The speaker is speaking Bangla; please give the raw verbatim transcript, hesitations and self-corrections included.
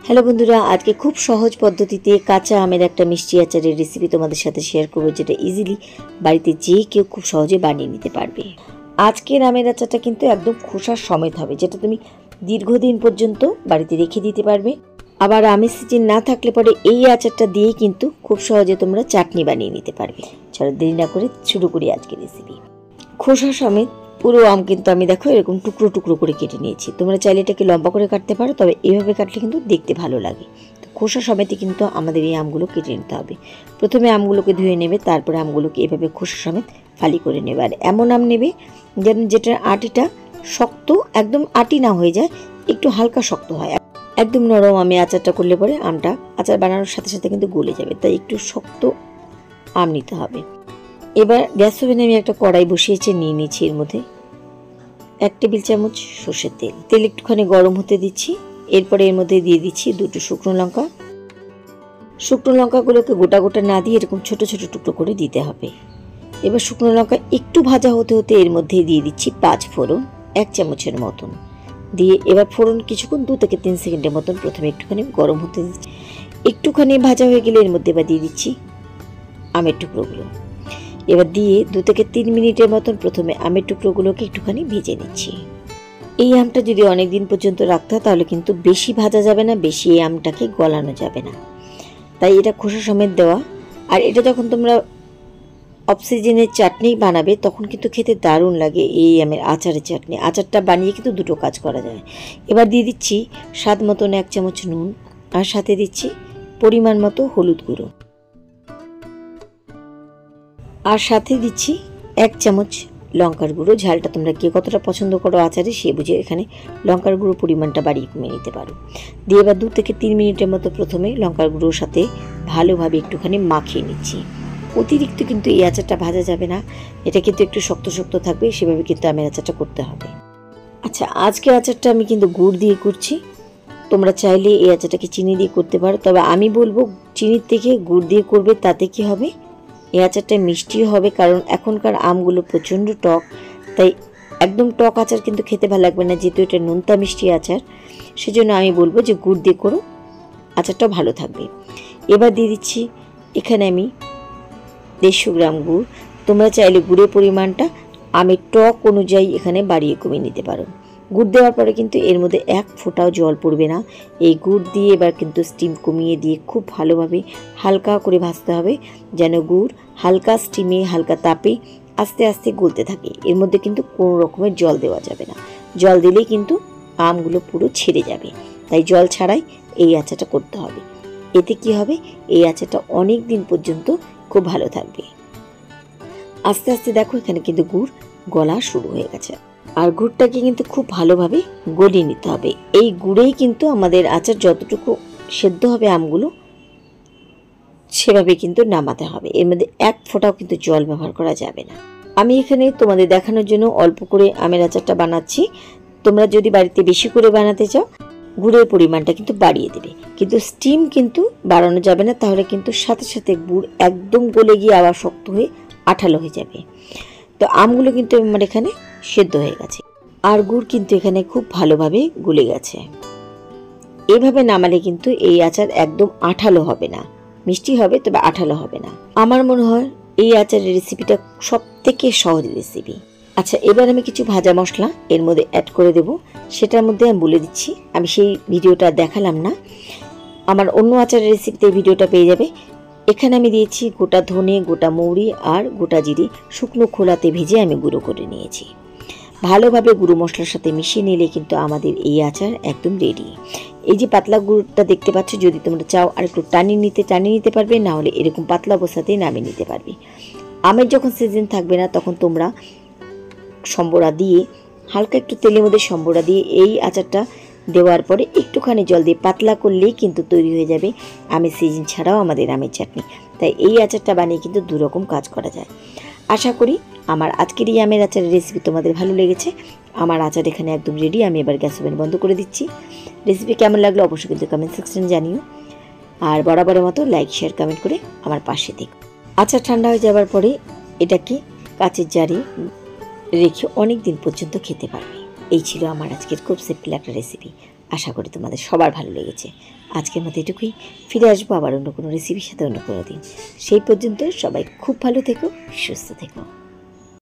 হ্যালো বন্ধুরা, আজকে খুব সহজ পদ্ধতিতে কাঁচা আমের একটা মিষ্টি আচারের রেসিপি তোমাদের সাথে শেয়ার করবো, যেটা ইজিলি বাড়িতে যে কেউ খুব সহজে বানিয়ে নিতে পারবে। আজকের আমের আচারটা কিন্তু একদম খোসা সমেত হবে, যেটা তুমি দীর্ঘদিন পর্যন্ত বাড়িতে রেখে দিতে পারবে। আবার আমের সিজন না থাকলে পরে এই আচারটা দিয়ে কিন্তু খুব সহজে তোমরা চাটনি বানিয়ে নিতে পারবে। চলো দেরি না করে শুরু করি আজকের রেসিপি। খোসা সমেত পুরো আম কিন্তু আমি দেখো এরকম টুকরো টুকরো করে কেটে নিয়েছি। তোমরা চাইলে এটাকে লম্বা করে কাটতে পারো, তবে এইভাবে কাটলে কিন্তু দেখতে ভালো লাগে। তো খোসা সমেতই কিন্তু আমাদের এই আমগুলো কেটে নিতে হবে। প্রথমে আমগুলোকে ধুয়ে নেবে, তারপরে আমগুলোকে এভাবে খোসা সমেত ফালি করে নেবে। আর এমন আম নেবে যেন যেটার আটিটা শক্ত, একদম আটি না হয়ে যায়, একটু হালকা শক্ত হয়। একদম নরম আমে আচারটা করলে পরে আমটা আচার বানানোর সাথে সাথে কিন্তু গলে যাবে, তাই একটু শক্ত আম নিতে হবে। এবার গ্যাস ওভেনে আমি একটা কড়াই বসিয়েছি, নিয়ে নিয়েছি এর মধ্যে এক টেবিল চামচ সর্ষের তেল। তেল একটুখানি গরম হতে দিচ্ছি। এরপরে এর মধ্যে দিয়ে দিচ্ছি দুটো শুকনো লঙ্কা। শুকনো লঙ্কাগুলোকে গোটা গোটা না দিয়ে এরকম ছোট ছোট টুকরো করে দিতে হবে। এবার শুকনো লঙ্কা একটু ভাজা হতে হতে এর মধ্যে দিয়ে দিচ্ছি পাঁচ ফোড়ন, এক চামচের মতন দিয়ে এবার ফোড়ন কিছুক্ষণ দু থেকে তিন সেকেন্ডের মতন প্রথমে একটুখানি গরম হতে দিচ্ছি। একটুখানি ভাজা হয়ে গেলে এর মধ্যে এবার দিয়ে দিচ্ছি আমের টুকরোগুলো। এবার দিয়ে দু থেকে তিন মিনিটের মতন প্রথমে আমের টুকরোগুলোকে একটুখানি ভেজে নিচ্ছি। এই আমটা যদি অনেক দিন পর্যন্ত রাখতে হয় তাহলে কিন্তু বেশি ভাজা যাবে না, বেশি এই আমটাকে গলানো যাবে না, তাই এটা খোসা সমেত দেওয়া। আর এটা যখন তোমরা অফ সিজনের চাটনি বানাবে তখন কিন্তু খেতে দারুণ লাগে এই আমের আচারের চাটনি। আচারটা বানিয়ে কিন্তু দুটো কাজ করা যায়। এবার দিয়ে দিচ্ছি স্বাদ মতন এক চামচ নুন, আর সাথে দিচ্ছি পরিমাণ মতো হলুদ গুঁড়ো, আর সাথে দিচ্ছি এক চামচ লঙ্কার গুঁড়ো। ঝালটা তোমরা কে কতটা পছন্দ করো আচারে সে বুঝে এখানে লঙ্কার গুঁড়ো পরিমাণটা বাড়িয়ে কমিয়ে নিতে পারো। দিয়ে এবার দু থেকে তিন মিনিটের মতো প্রথমে লঙ্কার গুঁড়োর সাথে ভালোভাবে একটুখানি মাখিয়ে নিচ্ছি। অতিরিক্ত কিন্তু এই আচারটা ভাজা যাবে না, এটা কিন্তু একটু শক্ত শক্ত থাকবে, সেভাবে কিন্তু আমের আচারটা করতে হবে। আচ্ছা, আজকে আচারটা আমি কিন্তু গুড় দিয়ে করছি। তোমরা চাইলে এই আচারটাকে চিনি দিয়ে করতে পারো, তবে আমি বলবো চিনির থেকে গুড় দিয়ে করবে, তাতে কি হবে এই আচারটা মিষ্টিও হবে। কারণ এখনকার আমগুলো প্রচণ্ড টক, তাই একদম টক আচার কিন্তু খেতে ভালো লাগবে না, যেহেতু এটা নোনতা মিষ্টি আচার। সেজন্য আমি বলবো যে গুড় দিয়ে করো, আচারটাও ভালো থাকবে। এবার দিয়ে দিচ্ছি এখানে আমি দেড়শো গ্রাম গুড়। তোমরা চাইলে গুড়ের পরিমাণটা আমের টক অনুযায়ী এখানে বাড়িয়ে কমিয়ে নিতে পারো। গুড় দেওয়ার পরে কিন্তু এর মধ্যে এক ফোঁটাও জল পড়বে না। এই গুড় দিয়ে এবার কিন্তু স্টিম কমিয়ে দিয়ে খুব ভালোভাবে হালকা করে ভাজতে হবে, যেন গুড় হালকা স্টিমে হালকা তাপে আস্তে আস্তে গলতে থাকে। এর মধ্যে কিন্তু কোনো রকমের জল দেওয়া যাবে না, জল দিলেই কিন্তু আমগুলো পুরো ছেড়ে যাবে, তাই জল ছাড়াই এই আচারটা করতে হবে। এতে কি হবে, এই আচারটা অনেক দিন পর্যন্ত খুব ভালো থাকবে। আস্তে আস্তে দেখো এখানে কিন্তু গুড় গলা শুরু হয়ে গেছে, আর গুড়টাকে কিন্তু খুব ভালোভাবে গলিয়ে নিতে হবে। এই গুড়েই কিন্তু আমাদের আচার যতটুকু সেদ্ধ হবে আমগুলো সেভাবে কিন্তু নামাতে হবে। এর মধ্যে এক ফোঁটাও কিন্তু জল ব্যবহার করা যাবে না। আমি এখানে তোমাদের দেখানোর জন্য অল্প করে আমের আচারটা বানাচ্ছি। তোমরা যদি বাড়িতে বেশি করে বানাতে চাও গুড়ের পরিমাণটা কিন্তু বাড়িয়ে দেবে, কিন্তু স্টিম কিন্তু বাড়ানো যাবে না, তাহলে কিন্তু সাথে সাথে গুড় একদম গলে গিয়ে আবার শক্ত হয়ে আঠালো হয়ে যাবে। তো আমগুলো কিন্তু আমার এখানে সেদ্ধ হয়ে গেছে, আর গুড় কিন্তু এখানে খুব ভালোভাবে গলে গেছে। এভাবে নামালে কিন্তু এই আচার একদম আঠালো হবে না, মিষ্টি হবে তবে আঠালো হবে না। আমার মনে হয় এই আচারের রেসিপিটা সব থেকে সহজ রেসিপি। আচ্ছা, এবার আমি কিছু ভাজা মশলা এর মধ্যে অ্যাড করে দেব। সেটার মধ্যে আমি বলে দিচ্ছি, আমি সেই ভিডিওটা দেখালাম না, আমার অন্য আচারের রেসিপিতে ভিডিওটা পেয়ে যাবে। এখানে আমি দিয়েছি গোটা ধনে, গোটা মৌরি আর গোটা জিরে শুকনো খোলাতে ভেজে আমি গুঁড়ো করে নিয়েছি। ভালোভাবে গুঁড়ো মশলার সাথে মিশিয়ে নিলে কিন্তু আমাদের এই আচার একদম রেডি। এই যে পাতলা গুঁড়োটা দেখতে পাচ্ছ, যদি তোমরা চাও আর একটু টানিয়ে নিতে টানিয়ে নিতে পারবে, না হলে এরকম পাতলা অবস্থাতেই নামিয়ে নিতে পারবে। আমের যখন সিজন থাকবে না তখন তোমরা সম্বরা দিয়ে হালকা একটু তেলের মধ্যে সম্বরা দিয়ে এই আচারটা দেওয়ার পরে একটুখানি জল দিয়ে পাতলা করলেই কিন্তু তৈরি হয়ে যাবে আমের সিজন ছাড়াও আমাদের আমের চাটনি। তাই এই আচারটা বানিয়ে কিন্তু দুরকম কাজ করা যায়। আশা করি আমার আজকের এই আমের আচারের রেসিপি তোমাদের ভালো লেগেছে। আমার আচার এখানে একদম রেডি। আমি এবার গ্যাস ওভেন বন্ধ করে দিচ্ছি। রেসিপি কেমন লাগলো অবশ্যই কিন্তু কমেন্ট সেকশনে জানিও, আর বরাবরের মতো লাইক শেয়ার কমেন্ট করে আমার পাশে দেখো। আচার ঠান্ডা হয়ে যাবার পরে এটাকে কাচের জারে রেখে অনেক দিন পর্যন্ত খেতে পারবে। এই ছিল আমার আজকের খুব সিম্পল একটা রেসিপি। আশা করি তোমাদের সবার ভালো লেগেছে। আজকের মতো এটুকুই। ফিরে আসবো আবার অন্য কোনো রেসিপির সাথে অন্য কোনো দিন। সেই পর্যন্ত সবাই খুব ভালো থেকো, সুস্থ থেকো।